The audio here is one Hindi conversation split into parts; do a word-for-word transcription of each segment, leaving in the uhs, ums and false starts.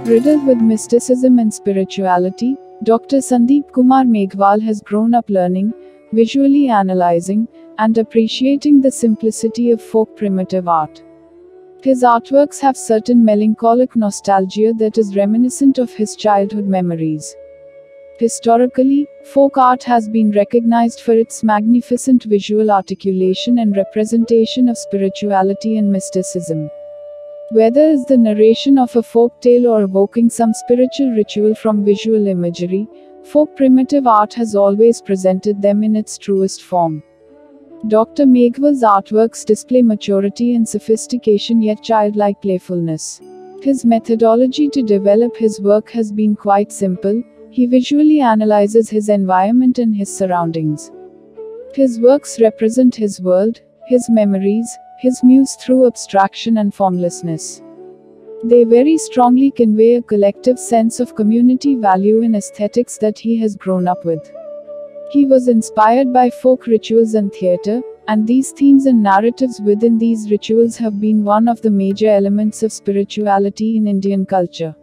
Riddled with mysticism and spirituality, Doctor Sandeep Kumar Meghwal has grown up learning, visually analyzing, and appreciating the simplicity of folk primitive art. His artworks have certain melancholic nostalgia that is reminiscent of his childhood memories. Historically, folk art has been recognized for its magnificent visual articulation and representation of spirituality and mysticism. Whether it's the narration of a folk tale or evoking some spiritual ritual from visual imagery, folk primitive art has always presented them in its truest form. Doctor Meghwal's artworks display maturity and sophistication yet childlike playfulness. His methodology to develop his work has been quite simple. He visually analyzes his environment and his surroundings. His works represent his world, his memories, his muse through abstraction and formlessness. They very strongly convey a collective sense of community value and aesthetics that he has grown up with. He was inspired by folk rituals and theatre, and these themes and narratives within these rituals have been one of the major elements of spirituality in Indian culture.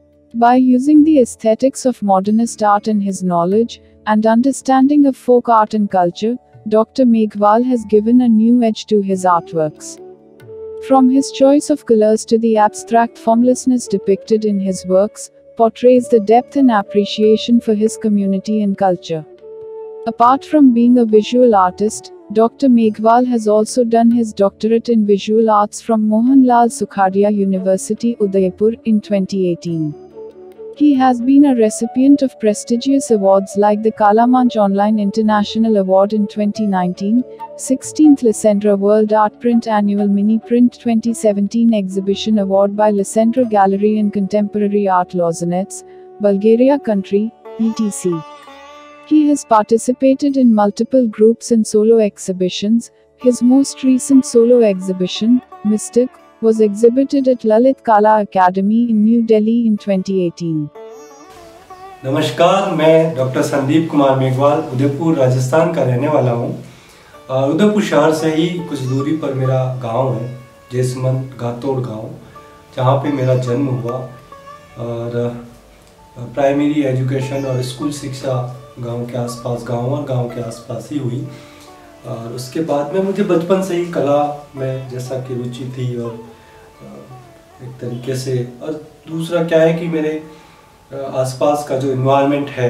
By using the aesthetics of modernist art and his knowledge and understanding of folk art and culture, Doctor Meghwal has given a new edge to his artworks. From his choice of colors to the abstract formlessness depicted in his works, portrays the depth and appreciation for his community and culture. Apart from being a visual artist, Doctor Meghwal has also done his doctorate in visual arts from Mohanlal Sukhadia University, Udaipur, in twenty eighteen. He has been a recipient of prestigious awards like the Kalamanch Online International Award in twenty nineteen, sixteenth Lysandra World Art Print Annual Mini Print twenty seventeen Exhibition Award by Lysandra Gallery in Contemporary Art Lozanets, Bulgaria country, et cetera. He has participated in multiple groups and solo exhibitions. His most recent solo exhibition, Mystic, was exhibited at Lalit Kala Academy in New Delhi in twenty eighteen. नमस्कार, मैं डॉक्टर संदीप कुमार मेघवाल उदयपुर राजस्थान का रहने वाला हूँ। उदयपुर शहर से ही कुछ दूरी पर मेरा गांव है, जेसमंद गातोड़ गांव, जहाँ पे मेरा जन्म हुआ और प्राइमरी एजुकेशन और स्कूल शिक्षा गांव के आसपास गांव और गांव के आसपास ही हुई। और उसके बाद में मुझे बचपन से ही कला में जैसा कि रुचि थी और एक तरीके से, और दूसरा क्या है कि मेरे आसपास का जो इन्वायरमेंट है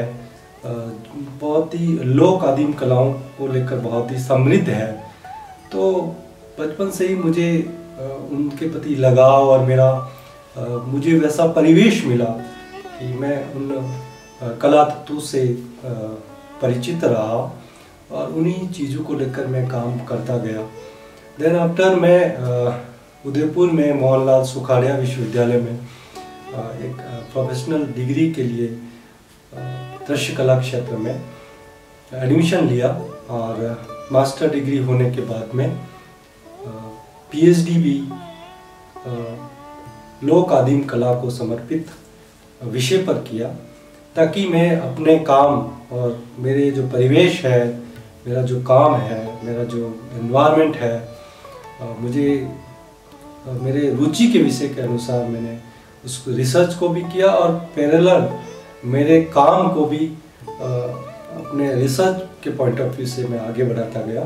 बहुत ही लोक आदिम कलाओं को लेकर बहुत ही समृद्ध है। तो बचपन से ही मुझे उनके प्रति लगाव और मेरा मुझे वैसा परिवेश मिला कि मैं उन कला तत्वों से परिचित रहा और उन्हीं चीज़ों को लेकर मैं काम करता गया। देन आफ्टर मैं उदयपुर में मोहनलाल सुखाड़िया विश्वविद्यालय में एक प्रोफेशनल डिग्री के लिए दृश्य कला क्षेत्र में एडमिशन लिया और मास्टर डिग्री होने के बाद में पीएचडी भी लोक आदिम कला को समर्पित विषय पर किया, ताकि मैं अपने काम और मेरे जो परिवेश है, मेरा जो काम है, मेरा जो एनवायरनमेंट है, मुझे मेरे रुचि के विषय के अनुसार मैंने उस रिसर्च को भी किया और पैरेलल मेरे काम को भी अपने रिसर्च के पॉइंट ऑफ व्यू से मैं आगे बढ़ाता गया।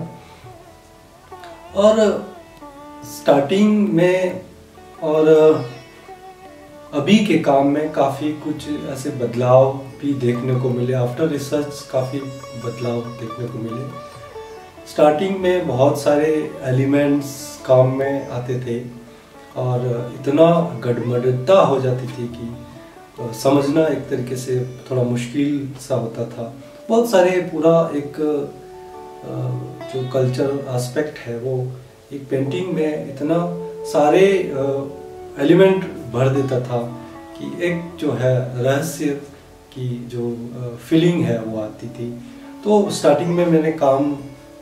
और स्टार्टिंग में और अभी के काम में काफ़ी कुछ ऐसे बदलाव भी देखने को मिले। आफ्टर रिसर्च काफ़ी बदलाव देखने को मिले। स्टार्टिंग में बहुत सारे एलिमेंट्स काम में आते थे और इतना गड़बड़ता हो जाती थी कि समझना एक तरीके से थोड़ा मुश्किल सा होता था। बहुत सारे पूरा एक जो कल्चर एस्पेक्ट है वो एक पेंटिंग में इतना सारे एलिमेंट भर देता था कि एक जो है रहस्य की जो फीलिंग है वो आती थी। तो स्टार्टिंग में मैंने काम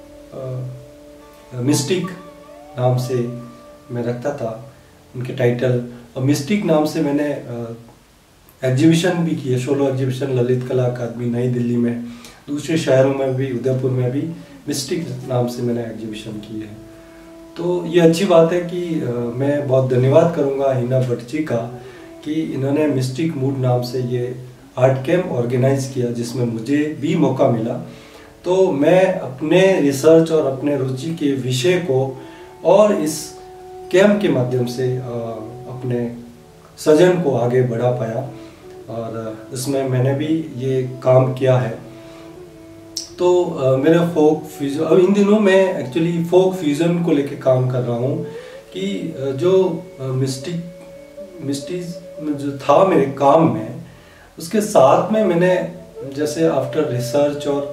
मिस्टिक नाम से मैं रखता था उनके टाइटल, और मिस्टिक नाम से मैंने एग्जीबिशन भी किए, सोलो एग्जीबिशन ललित कला अकादमी नई दिल्ली में, दूसरे शहरों में भी, उदयपुर में भी मिस्टिक नाम से मैंने एग्जीबिशन की है। तो ये अच्छी बात है कि आ, मैं बहुत धन्यवाद करूँगा हिना भट्ट जी का कि इन्होंने मिस्टिक मूड नाम से ये आर्ट कैम्प ऑर्गेनाइज किया, जिसमें मुझे भी मौका मिला। तो मैं अपने रिसर्च और अपने रुचि के विषय को और इस कैम्प के माध्यम से अपने सृजन को आगे बढ़ा पाया, और इसमें मैंने भी ये काम किया है। तो मेरे फोक फ्यूजन, अब इन दिनों मैं एक्चुअली फोक फ्यूजन को लेके काम कर रहा हूँ कि जो मिस्टिक मिस्टीज जो था मेरे काम में, उसके साथ में मैंने जैसे आफ्टर रिसर्च और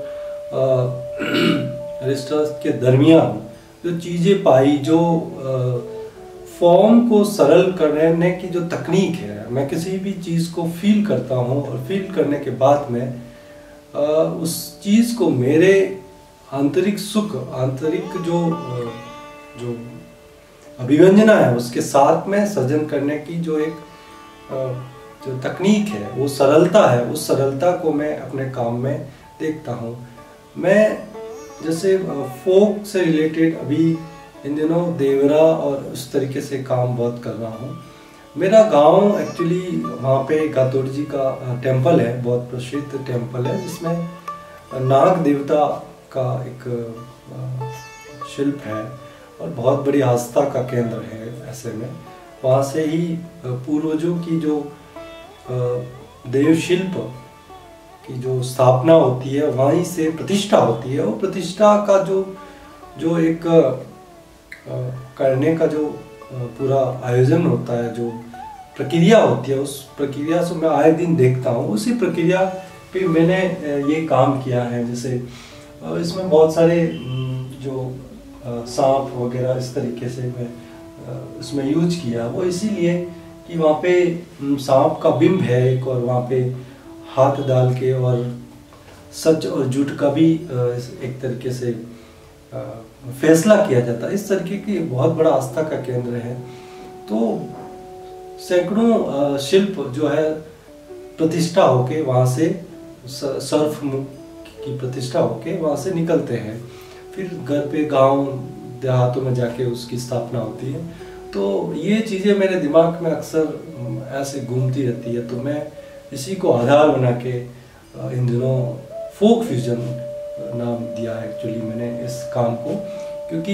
रिसर्च के दरमियान जो चीज़ें पाई, जो फॉर्म को सरल करने की जो तकनीक है, मैं किसी भी चीज़ को फील करता हूँ और फील करने के बाद में आ, उस चीज़ को मेरे आंतरिक सुख, आंतरिक जो जो अभिव्यंजना है, उसके साथ में सृजन करने की जो एक जो तकनीक है, वो सरलता है, उस सरलता को मैं अपने काम में देखता हूँ। मैं जैसे फोक से रिलेटेड अभी इन दिनों देवरा और उस तरीके से काम बहुत कर रहा हूँ। मेरा गांव एक्चुअली वहाँ पे गातोड़ जी का टेम्पल है, बहुत प्रसिद्ध टेम्पल है, जिसमें नाग देवता का एक शिल्प है और बहुत बड़ी आस्था का केंद्र है। ऐसे में वहाँ से ही पूर्वजों की जो देव शिल्प की जो स्थापना होती है, वहीं से प्रतिष्ठा होती है। वो प्रतिष्ठा का जो जो एक करने का जो पूरा आयोजन होता है, जो प्रक्रिया होती है, उस प्रक्रिया से मैं आए दिन देखता हूँ। उसी प्रक्रिया पे मैंने ये काम किया है। जैसे इसमें बहुत सारे जो सांप वगैरह इस तरीके से मैं इसमें यूज किया, वो इसीलिए कि वहाँ पे सांप का बिंब है एक, और वहाँ पे हाथ डाल के और सच और झूठ का भी एक तरीके से फैसला किया जाता है। इस तरीके की बहुत बड़ा आस्था का केंद्र है। तो सैकड़ों शिल्प जो है प्रतिष्ठा होके वहाँ से सर्फ की प्रतिष्ठा होके वहाँ से निकलते हैं, फिर घर पे गांव देहातों में जाके उसकी स्थापना होती है। तो ये चीज़ें मेरे दिमाग में अक्सर ऐसे घूमती रहती है। तो मैं इसी को आधार बना के इन दिनों फोक फ्यूजन नाम दिया है एक्चुअली मैंने इस काम को, क्योंकि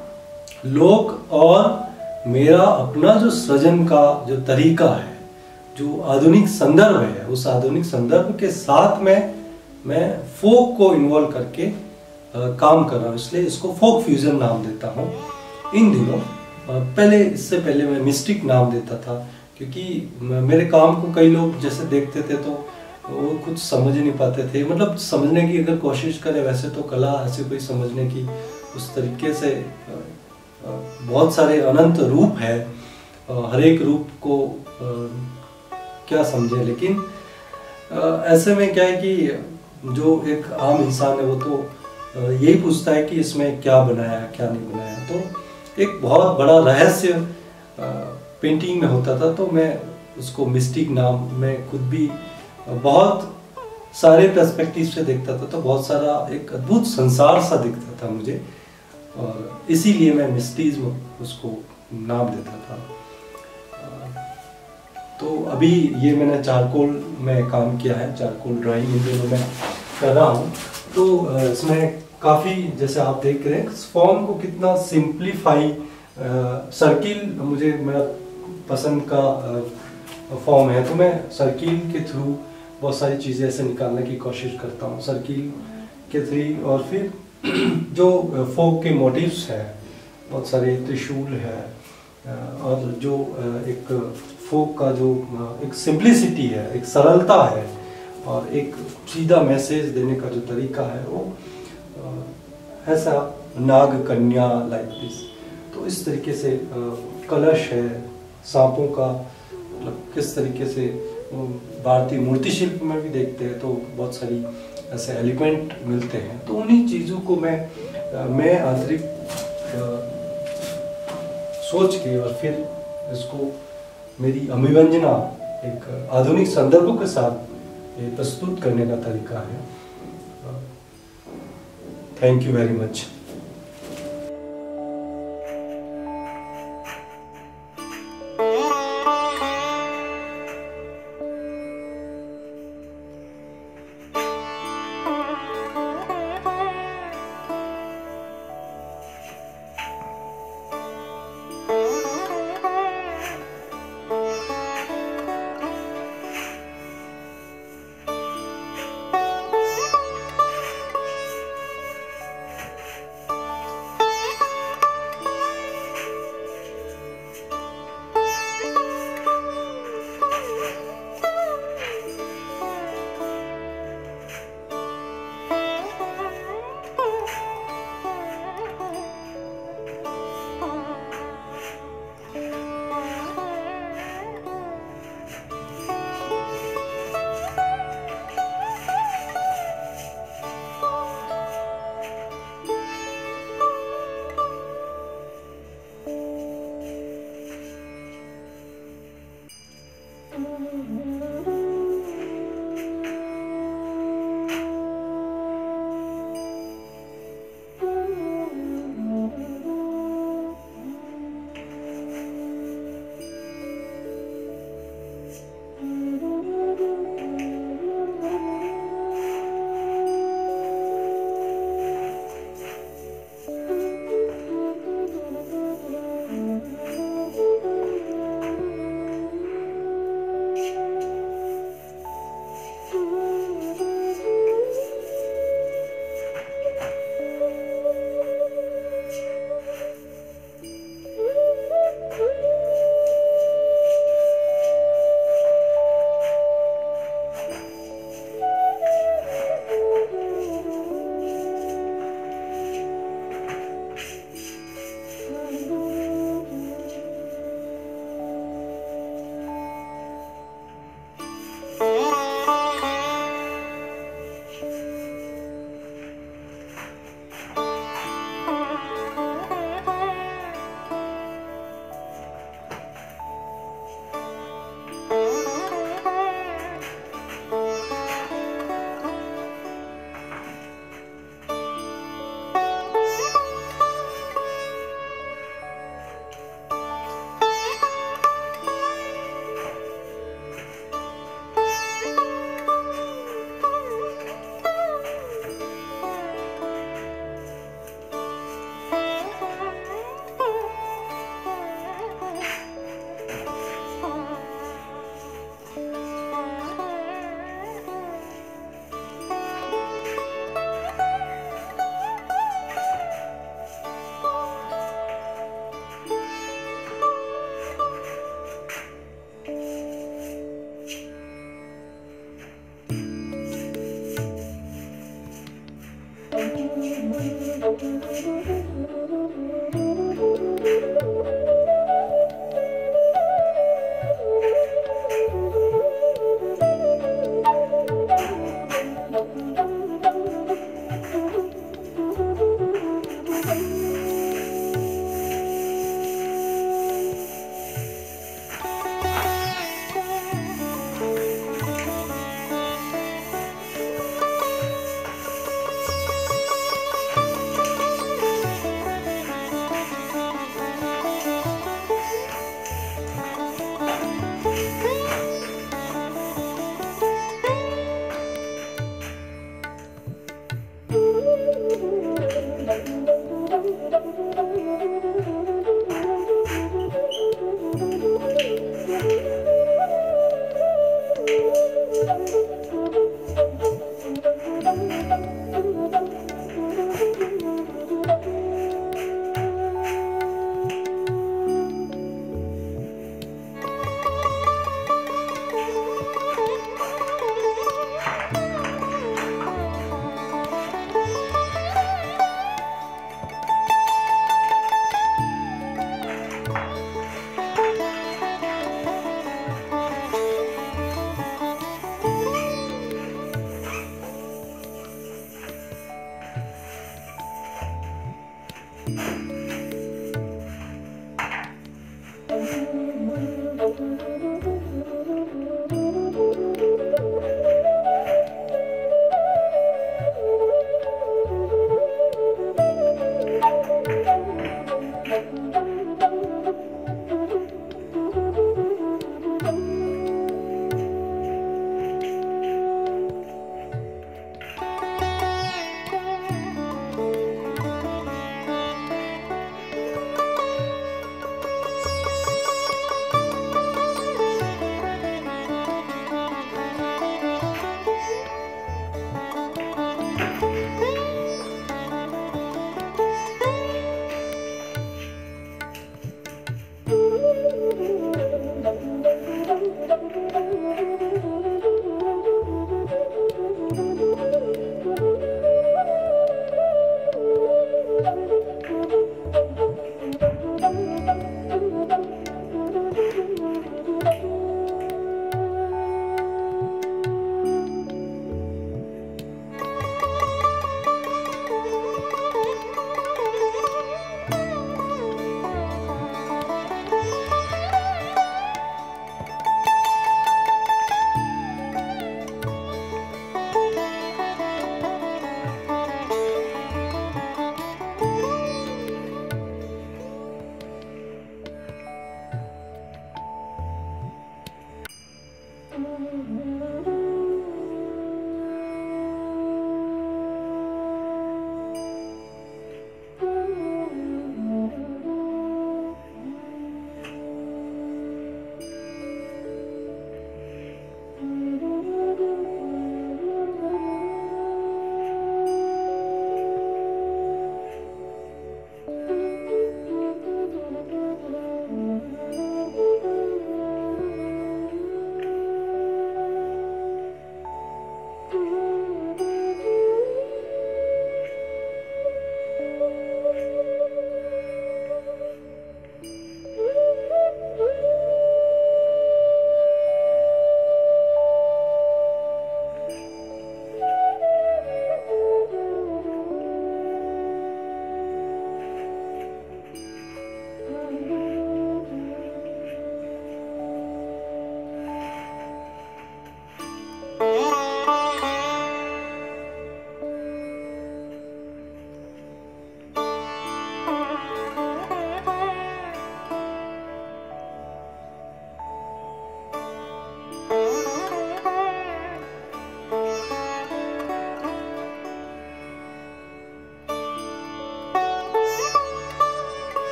लोक और मेरा अपना जो सृजन का जो तरीका है, जो आधुनिक संदर्भ है, उस आधुनिक संदर्भ के साथ में मैं फोक को इन्वॉल्व करके आ, काम कर रहा हूँ, इसलिए इसको फोक फ्यूजन नाम देता हूँ इन दिनों। आ, पहले इससे पहले मैं मिस्टिक नाम देता था, क्योंकि मेरे काम को कई लोग जैसे देखते थे तो वो कुछ समझ नहीं पाते थे। मतलब समझने की अगर कोशिश करें, वैसे तो कला ऐसे कोई समझने की उस तरीके से बहुत सारे अनंत रूप है, हर एक रूप को क्या समझे। लेकिन ऐसे में क्या है कि जो एक आम इंसान है वो तो यही पूछता है कि इसमें क्या बनाया क्या नहीं बनाया। तो एक बहुत बड़ा रहस्य पेंटिंग में होता था, तो मैं उसको मिस्टिक नाम में खुद भी बहुत सारे पर्सपेक्टिव से देखता था, तो बहुत सारा एक अद्भुत संसार सा दिखता था मुझे, और इसीलिए मैं मिस्टिज्म उसको नाम देता था। तो अभी ये मैंने चारकोल में काम किया है, चारकोल ड्राइंग इन दिनों में कर रहा हूँ। तो इसमें काफ़ी जैसे आप देख रहे हैं फॉर्म को कितना सिंप्लीफाई, सर्किल मुझे मेरा पसंद का फॉर्म है, तो मैं सर्किल के थ्रू बहुत सारी चीज़ें ऐसे निकालने की कोशिश करता हूँ, सर्किल के थ्रू। और फिर जो फोक के मोटिव्स हैं, बहुत सारे त्रिशूल है, और जो एक फोक का जो एक सिंप्लिसिटी है, एक सरलता है, और एक सीधा मैसेज देने का जो तरीका है वो ऐसा नाग कन्या लाइक दिस। तो इस तरीके से कलश है, सांपों का मतलब किस तरीके से भारतीय मूर्ति शिल्प में भी देखते हैं, तो बहुत सारी ऐसे एलिमेंट मिलते हैं। तो उन्हीं चीज़ों को मैं मैं आंतरिक सोच के और फिर इसको मेरी अभिव्यंजना एक आधुनिक संदर्भों के साथ ये प्रस्तुत करने का तरीका है। Thank you very much.